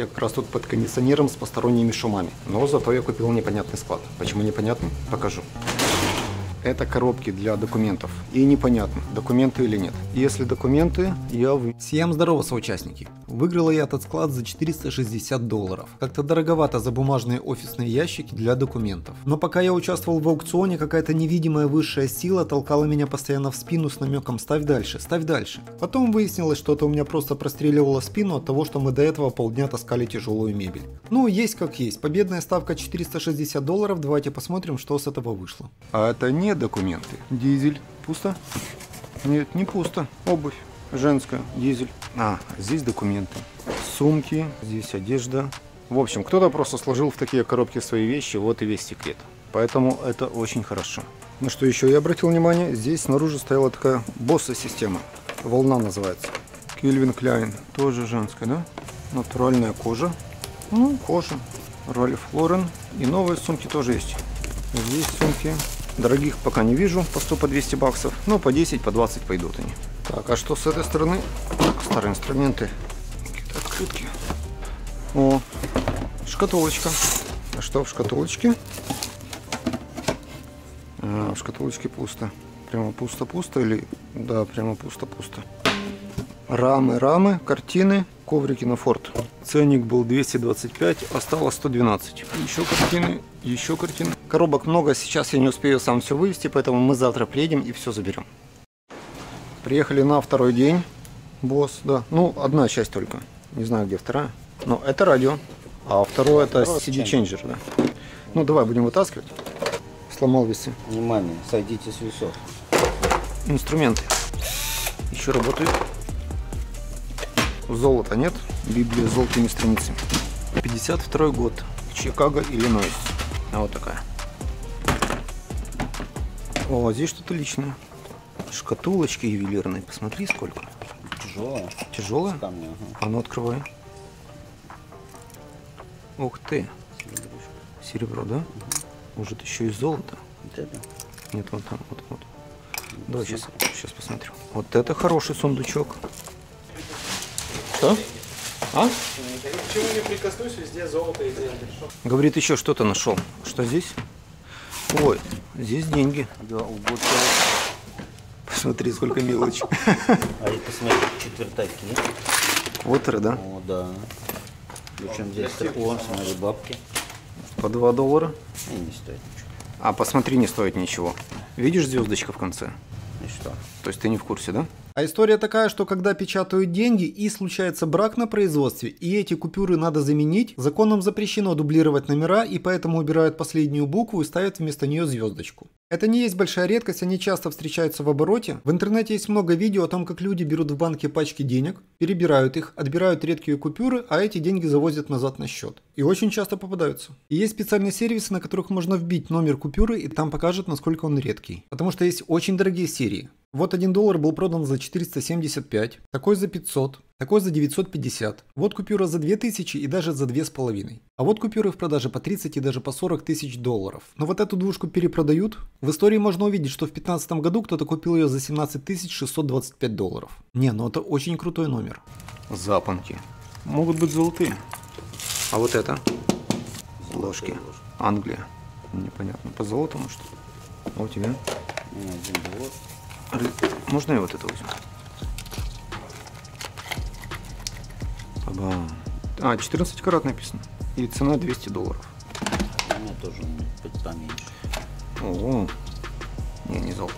Я как раз тут под кондиционером с посторонними шумами. Но зато я купил непонятный склад. Почему непонятный? Покажу. Это коробки для документов. И непонятно, документы или нет. Если документы, я Всем здорово, соучастники. Выиграла я этот склад за $460. Как-то дороговато за бумажные офисные ящики для документов. Но пока я участвовал в аукционе, какая-то невидимая высшая сила толкала меня постоянно в спину с намеком «ставь дальше, ставь дальше». Потом выяснилось, что это у меня просто простреливало спину от того, что мы до этого полдня таскали тяжелую мебель. Ну, есть как есть. Победная ставка $460. Давайте посмотрим, что с этого вышло. А это не документы. Дизель. Пусто? Нет, не пусто. Обувь. Женская. Дизель. А, здесь документы. Сумки. Здесь одежда. В общем, кто-то просто сложил в такие коробки свои вещи. Вот и весь секрет. Поэтому это очень хорошо. Ну что еще я обратил внимание? Здесь снаружи стояла такая босса-система. Волна называется. Кельвин Кляйн. Тоже женская, да? Натуральная кожа. Ну, кожа. Ральф Лорен. И новые сумки тоже есть. Здесь сумки. Дорогих пока не вижу, по 100, по 200 баксов, но по 10, по 20 пойдут они. Так, а что с этой стороны? Старые инструменты, какие-то открытки. О, шкатулочка. А что в шкатулочке? А, в шкатулочке пусто. Прямо пусто-пусто или... Да, прямо пусто-пусто. Рамы, картины, коврики на форт. Ценник был 225, осталось 112. Еще картины. Коробок много, сейчас я не успею сам все вывести, поэтому мы завтра приедем и все заберем. Приехали на второй день. Босс, да. Ну, одна часть только. Не знаю, где вторая. Но это радио. А второе это CD-ченджер, да. Ну, давай будем вытаскивать. Сломал весы. Внимание, сойдите с весов. Инструменты. Еще работают. Золота нет. Библия с золотыми страницами. 52 год. Чикаго, Иллинойс. А вот такая. О, здесь что-то личное. Шкатулочки ювелирные. Посмотри, сколько. Тяжелая. Тяжелая? Камня, ага. А ну открывай. Ух ты. Серебро, да? Может еще и золото? Вот это? Нет, вон там, вот. Давай сейчас посмотрю. Вот это хороший сундучок. Что? А? К чему не прикоснусь, везде золото и деньги. Говорит, еще что-то нашел. Что здесь? Ой, здесь деньги. Да, вот. Посмотри, сколько мелочи. А и посмотри, четвертаки. Квотеры, да? О, да. Причем здесь о, смотри, бабки. По $2. И не стоит ничего. А посмотри, не стоит ничего. Видишь звездочка в конце? И что? То есть ты не в курсе, да? А история такая, что когда печатают деньги и случается брак на производстве, и эти купюры надо заменить, законом запрещено дублировать номера, и поэтому убирают последнюю букву и ставят вместо нее звездочку. Это не есть большая редкость, они часто встречаются в обороте. В интернете есть много видео о том, как люди берут в банке пачки денег, перебирают их, отбирают редкие купюры, а эти деньги завозят назад на счет. И очень часто попадаются. И есть специальные сервисы, на которых можно вбить номер купюры, и там покажет, насколько он редкий. Потому что есть очень дорогие серии. Вот $1 был продан за 475, такой за 500, такой за 950. Вот купюра за 2000 и даже за 2500. А вот купюры в продаже по 30 и даже по 40 тысяч долларов. Но вот эту двушку перепродают. В истории можно увидеть, что в 2015 году кто-то купил ее за 17 625 долларов. Не, ну это очень крутой номер. Запонки. Могут быть золотые. А вот это? Ложки. Англия. Непонятно. По золоту, может? А у тебя? Можно я вот это возьму? А, 14 карат написано. И цена $200. У меня тоже поменьше. О, не золото.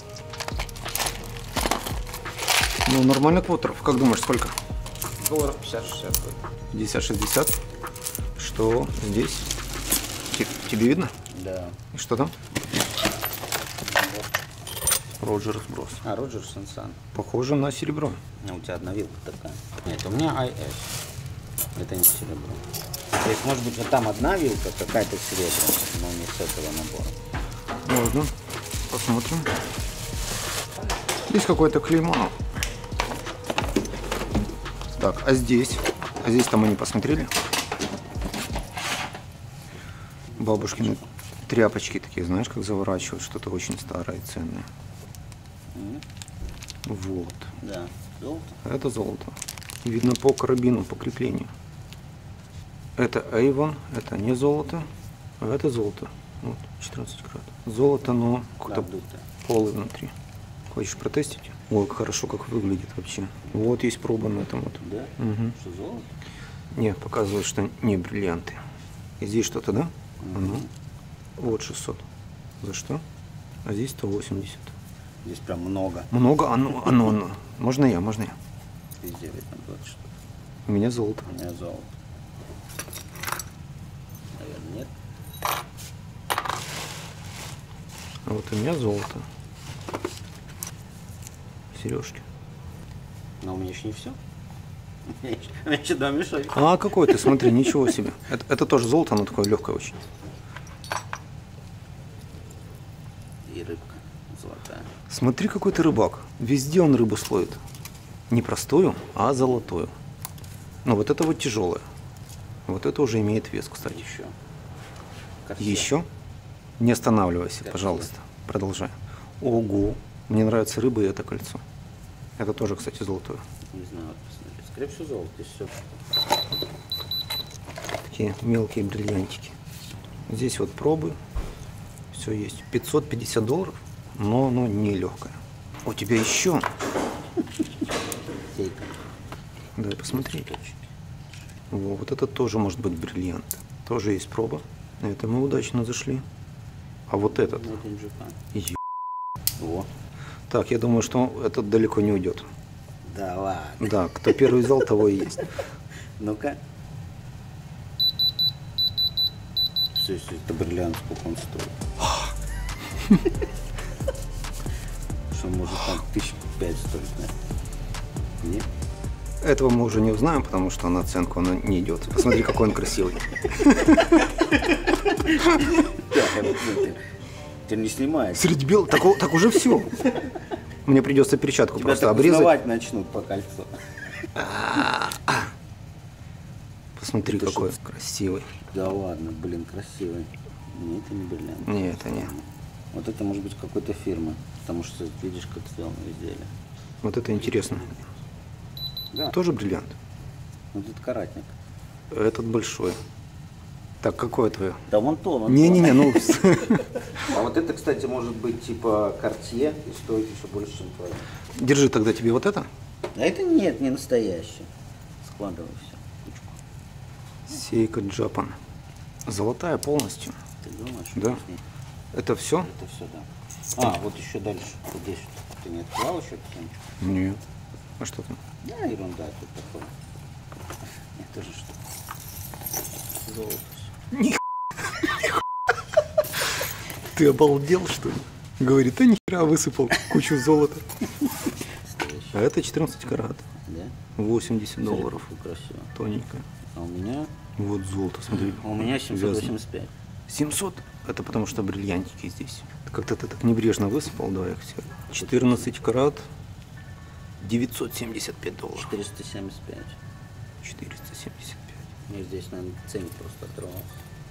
Ну, нормально квотеров. Как думаешь, сколько? Долларов 50-60. 50-60. Что здесь? Тебе видно? Да. И что там? Роджерс Брос. А, Роджерс энд Сан. Похоже на серебро. А у тебя одна вилка такая. Нет, у меня IS. Это не серебро. То есть, может быть, вот там одна вилка, какая-то серебряная, но не с этого набора. Можно. Посмотрим. Здесь какое-то клеймо. Так, а здесь? А здесь-то мы не посмотрели. Бабушкины тряпочки такие, знаешь, как заворачивают что-то очень старое и ценное. Вот. Да. Золото? Это золото. Видно по карабину, по креплению. Это Avon, это не золото, а это золото. Вот, 14 карат. Золото, но какое-то Обдутое. полы внутри. Хочешь протестить? Ой, как хорошо, как выглядит вообще. Вот есть проба на этом вот. Да? Угу. Что, золото? Не, показывает, что не бриллианты. И здесь что-то, да? Ну, вот 600. За что? А здесь 180. Здесь прям много. Много? Оно. Можно я? Везде видно будет что-то. У меня золото. У меня золото. Наверное, нет. А вот у меня золото. Сережки. Но у меня еще не все. У меня еще 2 мешочка. А какой ты, смотри, ничего себе. Это тоже золото, оно такое легкое очень. И рыбка золотая. Смотри, какой ты рыбак. Везде он рыбу словит. Не простую, а золотую. Но вот это вот тяжелое. Вот это уже имеет вес, кстати. Еще. Еще? Не останавливайся, Корсет. пожалуйста. Продолжай. Ого. Мне нравится рыба и это кольцо. Это тоже, кстати, золотое. Не знаю, вот посмотри. Скорее всего, золото. Здесь все. Такие мелкие бриллиантики. Здесь вот пробы. Все есть. $550, но оно не легкое. У тебя еще. Сейка. Дай посмотреть. Точки. Во, вот это тоже может быть бриллиант. Тоже есть проба. Это мы удачно зашли. А вот этот. Ну, это инжика. Е- О. Так, я думаю, что этот далеко не уйдет. Да ладно. Да, кто первый взял, того и есть. Ну-ка. Все, это бриллиант, сколько он стоит. Что может там 1005 стоит, да? Нет? Этого мы уже не узнаем, потому что на оценку он не идет. Посмотри, какой он красивый. Ты не снимаешь. Среди бел, так уже все. Мне придется перчатку Тебя просто так обрезать. узнавать начнут по кольцу. Посмотри, Ты какой красивый. Да ладно, блин, красивый. Нет, это не бриллиант. Нет, это не. Вот это может быть какой-то фирмы, потому что видишь, как сделано изделие. Вот это интересно. Да, Тоже бриллиант. вот этот каратник. Этот большой. Так, какое твое? Да вон то, вон то. Не-не-не, ну... А вот это, кстати, может быть типа Cartier и стоит еще больше, чем твое. Держи тогда тебе вот это. А это нет, не настоящее. Складывай все. Сейка Джапан. Золотая полностью. Ты думаешь, что Да. с ней? Это все? Это все, да. А, вот еще дальше. Вот здесь. Ты не открывал еще птенчик? Нет. А что там? Да, ерунда тут такое. Это же что? Золото все. Ты обалдел, что ли? Говорит, а нихера высыпал кучу золота. А это 14 карат. Да? $80. Красиво. Тоненькая. А у меня? Вот золото, смотри. У меня Вязаное. 785. 700? Это потому что бриллиантики здесь. Как-то ты так небрежно высыпал, давай их все. 14 карат. $975. 475. 475. Мне здесь, наверное, ценник просто оторвался.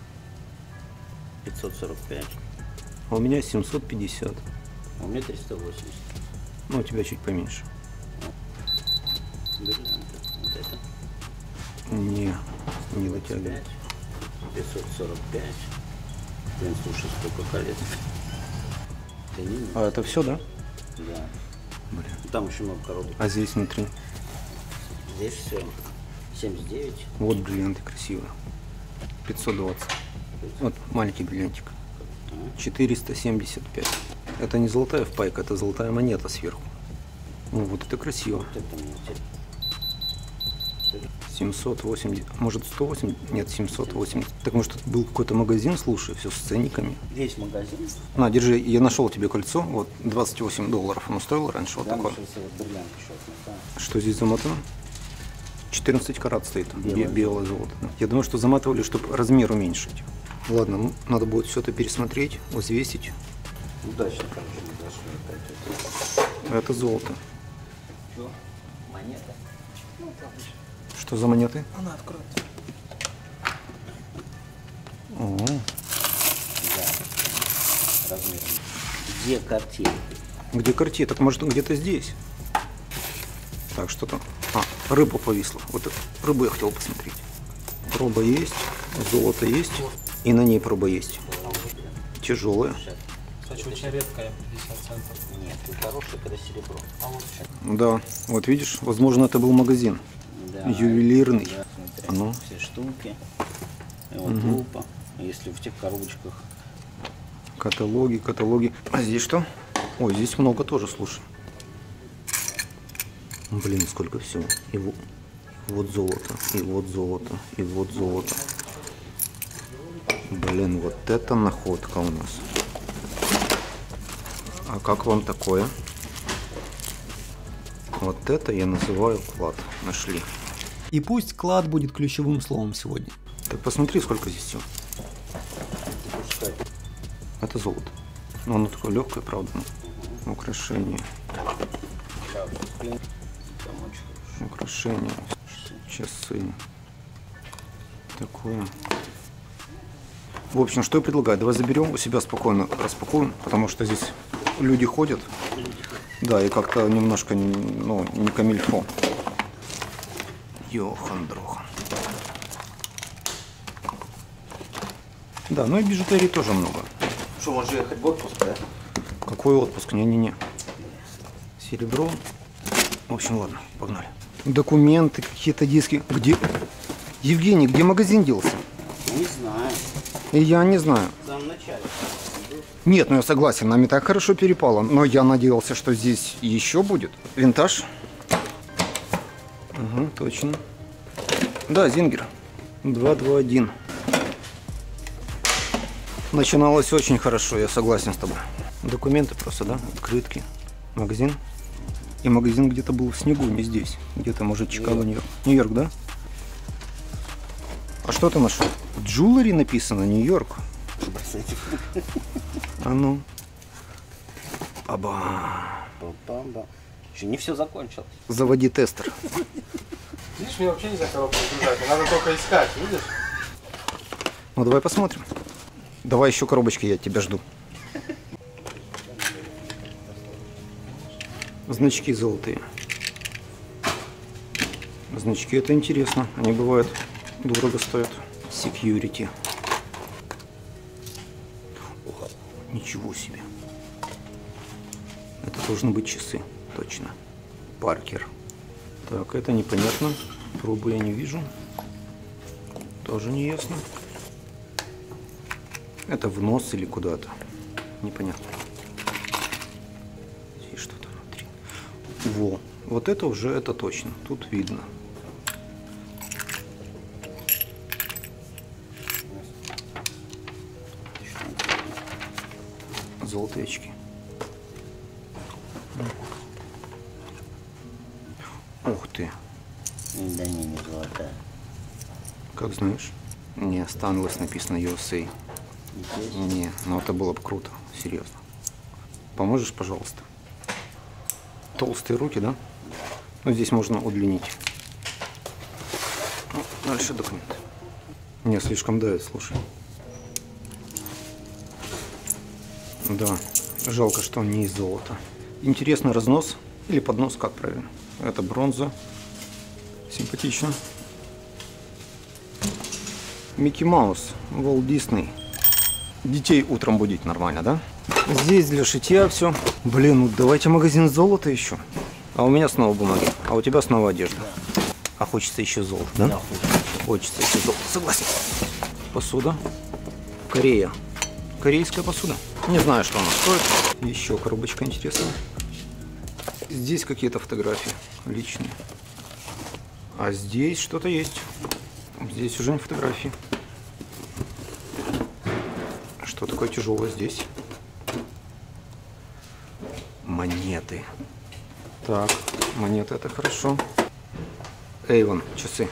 545. А у меня 750. А у меня 380. Ну, у тебя чуть поменьше. Бриллианты. Вот это. Не дотягивает. 545. Блин, слушай, сколько колец. Да не, А это все, да? да. Блин. Там еще много коробок. А здесь внутри. Здесь все. 79. Вот бриллианты красивые. 520. Вот маленький бриллиантик. 475. Это не золотая впайка, это золотая монета сверху. Ну, вот это красиво. Вот это мне интересно. 780, может 180? Нет, 780. Так может тут был какой-то магазин, слушай, все с ценниками. Весь магазин. На, держи, я нашел тебе кольцо, вот $28. Оно стоило раньше вот Да, такое. вот бриллиант еще отмотал. Что здесь замотано? 14 карат стоит, Белое белое золото. Да. Я думаю, что заматывали, чтобы размер уменьшить. Ладно, ну, надо будет все это пересмотреть, взвесить. Удачно, короче, мы дошли опять. Это золото. Что? Монета? Что за монеты? Она откроется. О, Да. Размером. Где Cartier? где Cartier? Так может где-то здесь. Так, что там? А, рыба повисла. Вот эту рыбу я хотел посмотреть. Проба есть, золото есть, и на ней проба есть. Тяжелая. Кстати, очень редкая, 50 центов. Нет, ты хороший, когда серебро. А вот Да, вот видишь, возможно, это был магазин. Да, Ювелирный. Да, смотри, А ну. все штуки. И вот лупа. Если в тех коробочках. Каталоги, каталоги. А здесь что? Ой, здесь много тоже, слушай. Блин, сколько всего. И вот золото, и вот золото, и вот золото. Блин, вот это находка у нас. А как вам такое? Вот это я называю клад. Нашли. И пусть клад будет ключевым словом сегодня. Так посмотри, сколько здесь всего. Это золото. Но оно такое легкое, правда. Украшение. Украшения. Часы. Такое. В общем, что я предлагаю? Давай заберем у себя спокойно, распакуем, потому что здесь люди ходят. Да, и как-то немножко, ну, не камильфо. Йохан-дрохан. Да, ну и бижутерии тоже много. Что, можно ехать в отпуск, да? Какой отпуск? Не-не-не. Серебро. В общем, ладно, погнали. Документы, какие-то диски. Где? Евгений, где магазин делся? Не знаю. И я не знаю. В самом начале. Нет, ну я согласен, нам и так хорошо перепало. Но я надеялся, что здесь еще будет. Винтаж. Угу, точно. Да, Зингер. 221. Начиналось очень хорошо, я согласен с тобой. Документы просто, да? Открытки. Магазин. И магазин где-то был в снегу, не здесь. Где-то, может, Чикаго, Нью-Йорк. Нью-Йорк, да? А что ты нашел? Джулери написано, Нью-Йорк. А ну. Баба. Еще не все закончилось. Заводи тестер. видишь, мне вообще нельзя коробку загружать, надо только искать, видишь? Ну давай посмотрим. Давай еще коробочки, я тебя жду. Значки золотые. Значки, это интересно. Они бывают дорого стоят. Security. О, ничего себе. Это должны быть часы. Точно. Паркер. Так, это непонятно. Пробы я не вижу. Тоже не ясно. Это в нос или куда-то. Непонятно. Здесь что-то внутри. Во. Вот это уже, это точно. Тут видно. Золотые очки. Ух ты. Да не золотая. Как знаешь? Не, Станлес написано USA. Не, но это было бы круто, серьезно. Поможешь, пожалуйста? Толстые руки, да? Ну, здесь можно удлинить. Ну, дальше документы. Не, слишком давит, слушай. Да, жалко, что он не из золота. Интересный разнос или поднос, как правильно. Это бронза. Симпатично. Микки Маус, Уолт Дисней. Детей утром будить нормально, да? Здесь для шитья все. Блин, ну давайте магазин золота еще. А у меня снова бумаги, а у тебя снова одежда. А хочется еще золота, да? Да, Хочется еще золота, согласен. Посуда. Корея. Корейская посуда. Не знаю, что она стоит. Еще коробочка интересная. Здесь какие-то фотографии личные. А здесь что-то есть. Здесь уже не фотографии. Что такое тяжелое здесь? Монеты. Так, монеты это хорошо. Эйвон, часы.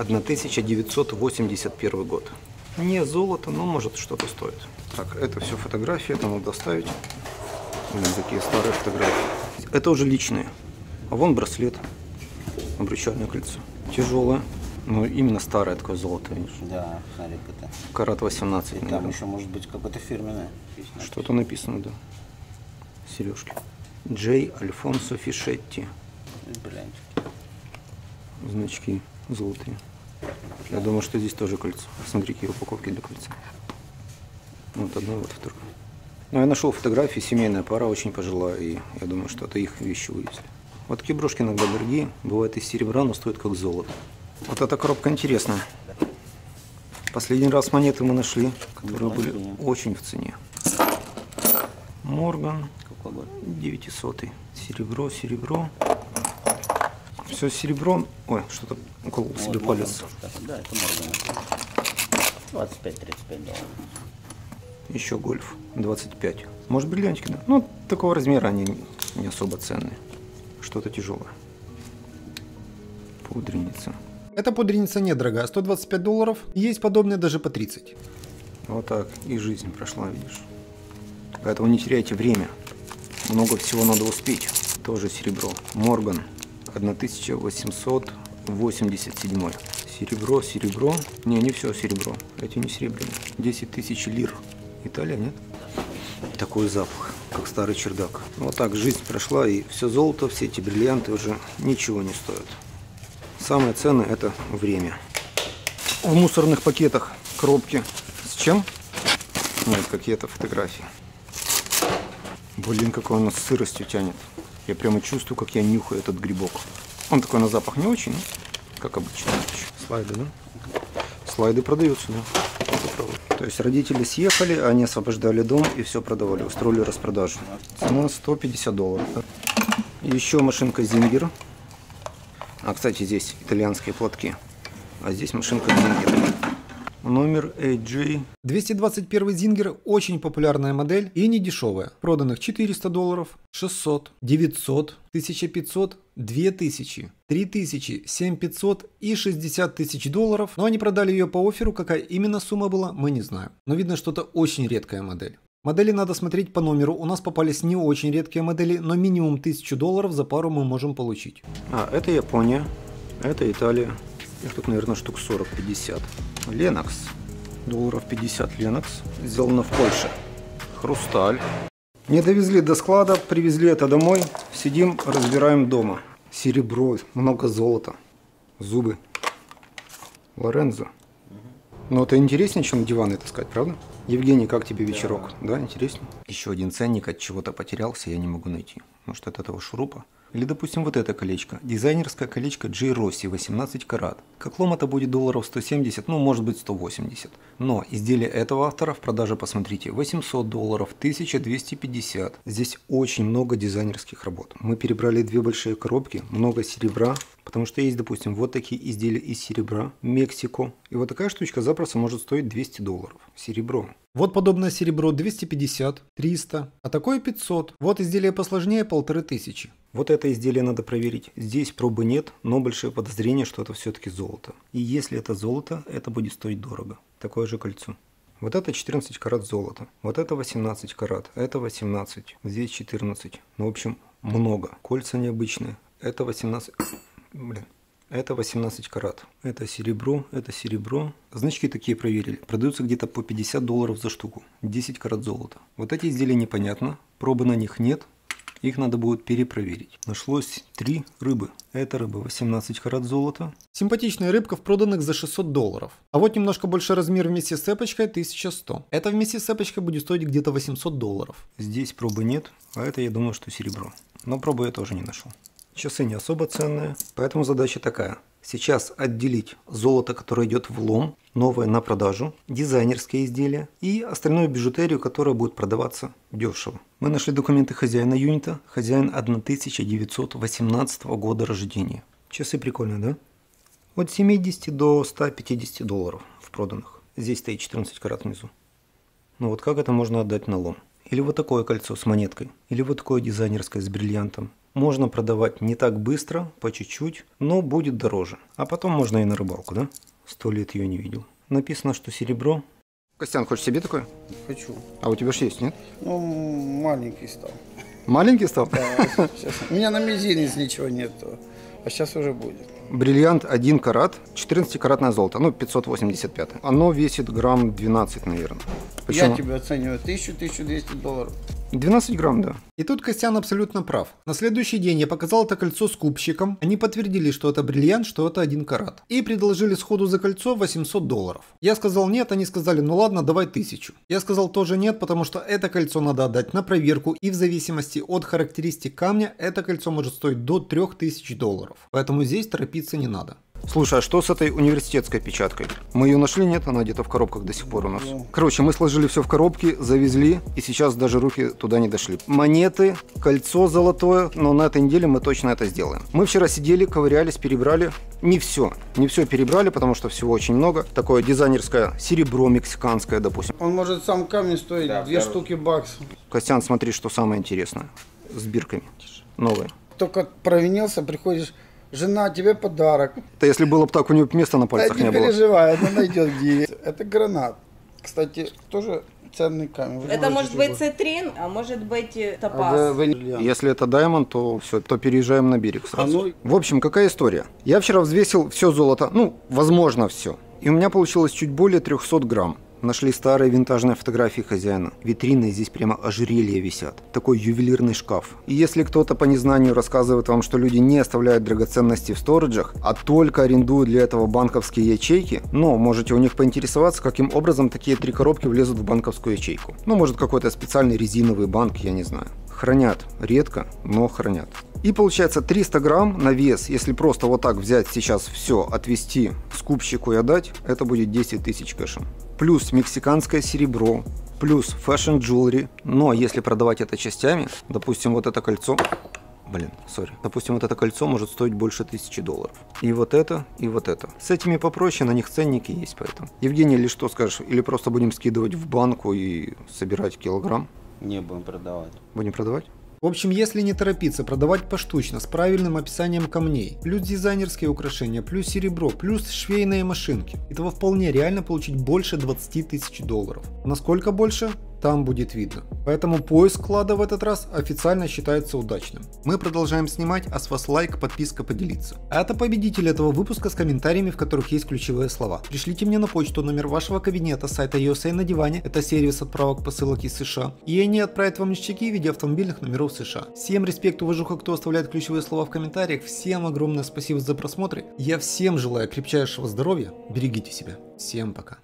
1981 год. Не золото, но может что-то стоит. Так, это все фотографии, это надо ставить. Блин, такие старые фотографии. Это уже личные. А вон браслет. Обручальное кольцо. Тяжелое. Ну, именно старое такое золото, видишь? Да, смотри, это. Карат 18. И там наверное. еще может быть какое-то фирменное. Что-то написано, да. Сережки. Джей Альфонсо Фишетти. Блин. Значки золотые. Я думаю, что здесь тоже кольцо. Смотри, какие упаковки для кольца. Вот одно, вот второе. Ну, я нашел фотографии, семейная пара, очень пожилая, и я думаю, что это их вещи вывезли. Вот такие брошки иногда дорогие, бывает из серебра, но стоят как золото. Вот эта коробка интересная. Последний раз монеты мы нашли, которые были очень в цене. Морган, 900. Серебро, серебро. Все серебро. Ой, что-то уколол себе палец. Да, это Морган. 25-35 долларов. Еще гольф, 25. Может, бриллиантики, да? Ну, такого размера они не особо ценные. Что-то тяжелое. Пудреница. Эта пудреница недорогая, 125 долларов. Есть подобные даже по 30. Вот так и жизнь прошла, видишь. Поэтому не теряйте время. Много всего надо успеть. Тоже серебро. Морган, 1887. Серебро, серебро. Не все серебро. Эти не серебряные. 10 тысяч лир. Италия, нет? Такой запах, как старый чердак. Вот так жизнь прошла, и все золото, все эти бриллианты уже ничего не стоят. Самое ценное – это время. В мусорных пакетах коробки. С чем? Нет, какие-то фотографии. Блин, какой он с сыростью тянет. Я прямо чувствую, как я нюхаю этот грибок. Он такой на запах не очень, как обычно. Слайды, да? Слайды продаются, да. То есть родители съехали, они освобождали дом и все продавали, устроили распродажу. Цена 150 долларов. Еще машинка Зингер. А, кстати, здесь итальянские платки. А здесь машинка Зингер. Номер AJ. 221 Зингер очень популярная модель и не дешевая. Проданных 400 долларов, 600, 900, 1500, 2000, 3000, 7500 и 60 тысяч долларов. Но они продали ее по офферу, какая именно сумма была, мы не знаем. Но видно, что это очень редкая модель. Модели надо смотреть по номеру. У нас попались не очень редкие модели, но минимум 1000 долларов за пару мы можем получить. А, это Япония, это Италия. Их тут, наверное, штук 40-50. Ленокс. Долларов 50 Ленокс. Сделано в Польше. Хрусталь. Не довезли до склада, привезли это домой. Сидим, разбираем дома. Серебро, много золота. Зубы. Лорензо. Но это интереснее, чем диваны таскать, правда? Евгений, как тебе вечерок? Да, интереснее? Еще один ценник от чего-то потерялся, я не могу найти. Может, от этого шурупа? Или, допустим, вот это колечко. Дизайнерское колечко J. Rossi, 18 карат. Как лом это будет долларов 170, ну, может быть, 180. Но изделие этого автора в продаже, посмотрите, 800 долларов, 1250. Здесь очень много дизайнерских работ. Мы перебрали две большие коробки, много серебра. Потому что есть, допустим, вот такие изделия из серебра, Мексико. И вот такая штучка запросто может стоить 200 долларов. Серебро. Вот подобное серебро 250, 300, а такое 500. Вот изделие посложнее 1500. Вот это изделие надо проверить. Здесь пробы нет, но большое подозрение, что это все-таки золото. И если это золото, это будет стоить дорого. Такое же кольцо. Вот это 14 карат золота. Вот это 18 карат. Это 18. Здесь 14. Ну, в общем, много. Кольца необычные. Это 18... Блин. Это 18 карат. Это серебро, это серебро. Значки такие проверили. Продаются где-то по 50 долларов за штуку. 10 карат золота. Вот эти изделия непонятно. Пробы на них нет. Их надо будет перепроверить. Нашлось 3 рыбы. Это рыба 18 карат золота. Симпатичная рыбка в проданных за 600 долларов. А вот немножко больше размер вместе с цепочкой 1100. Это вместе с цепочкой будет стоить где-то 800 долларов. Здесь пробы нет. А это, я думаю, что серебро. Но пробы я тоже не нашел. Часы не особо ценные, поэтому задача такая. Сейчас отделить золото, которое идет в лом, новое на продажу, дизайнерские изделия и остальную бижутерию, которая будет продаваться дешево. Мы нашли документы хозяина юнита. Хозяин 1918 года рождения. Часы прикольные, да? От 70 до 150 долларов в проданных. Здесь стоит 14 карат внизу. Ну вот как это можно отдать на лом? Или вот такое кольцо с монеткой. Или вот такое дизайнерское с бриллиантом. Можно продавать не так быстро, по чуть-чуть, но будет дороже. А потом можно и на рыбалку, да? 100 лет ее не видел. Написано, что серебро. Костян, хочешь себе такое? Хочу. А у тебя же есть, нет? Ну, маленький стал. Маленький стал? Да, сейчас. У меня на мизинец ничего нету, а сейчас уже будет. Бриллиант 1 карат, 14-каратное золото, ну 585. Оно весит грамм 12, наверное. Почему? Я тебе оцениваю 1000-1200 долларов. 12 грамм, да. И тут Костян абсолютно прав. На следующий день я показал это кольцо скупщикам. Они подтвердили, что это бриллиант, что это 1 карат. И предложили сходу за кольцо $800. Я сказал нет, они сказали, ну ладно, давай 1000. Я сказал тоже нет, потому что это кольцо надо отдать на проверку. И в зависимости от характеристик камня, это кольцо может стоить до $3000. Поэтому здесь торопиться не надо. Слушай, а что с этой университетской печаткой? Мы ее нашли, нет? Она где-то в коробках до сих пор у нас. Короче, мы сложили все в коробки, завезли, и сейчас даже руки туда не дошли. Монеты, кольцо золотое, но на этой неделе мы точно это сделаем. Мы вчера сидели, ковырялись, перебрали. Не все перебрали, потому что всего очень много. Такое дизайнерское серебро мексиканское, допустим. Он может сам камень стоить 2 штуки баксов. Костян, смотри, что самое интересное. С бирками. Новые. Только провинился, приходишь, жена, тебе подарок. Это если было бы так, у нее места на пальцах Да, не не было. переживай, она найдет где. Это гранат. Кстати, тоже ценный камень. Вы Это может быть можете цитрин, а может быть А топаз. Если это Diamond, то все, то переезжаем на берег сразу. А ну- В общем, какая история? Я вчера взвесил все золото, ну, возможно, все. И у меня получилось чуть более 300 грамм. Нашли старые винтажные фотографии хозяина. Витрины здесь прямо ожерелья висят. Такой ювелирный шкаф. И если кто-то по незнанию рассказывает вам, что люди не оставляют драгоценности в сториджах, а только арендуют для этого банковские ячейки, ну, можете у них поинтересоваться, каким образом такие 3 коробки влезут в банковскую ячейку. Ну, может, какой-то специальный резиновый банк, я не знаю. Хранят. Редко, но хранят. И получается 300 грамм на вес, если просто вот так взять сейчас все, отвезти скупщику и отдать, это будет 10 тысяч кэшем. Плюс мексиканское серебро, плюс fashion jewelry. Но если продавать это частями, допустим, вот это кольцо, допустим, вот это кольцо может стоить больше $1000. И вот это, и вот это. С этими попроще, на них ценники есть поэтому. Евгений, или что скажешь? Или просто будем скидывать в банку и собирать килограмм? Не будем продавать. Будем продавать? В общем, если не торопиться, продавать поштучно, с правильным описанием камней, плюс дизайнерские украшения, плюс серебро, плюс швейные машинки, этого вполне реально получить больше $20 000. Насколько больше? Там будет видно. Поэтому поиск клада в этот раз официально считается удачным. Мы продолжаем снимать, а с вас лайк, подписка, поделиться. А это победитель этого выпуска с комментариями, в которых есть ключевые слова. Пришлите мне на почту номер вашего кабинета сайта USA на диване, это сервис отправок посылок из США, и они отправят вам ништяки в виде автомобильных номеров США. Всем респект, уважуха, кто оставляет ключевые слова в комментариях, всем огромное спасибо за просмотр, я всем желаю крепчайшего здоровья, берегите себя, всем пока.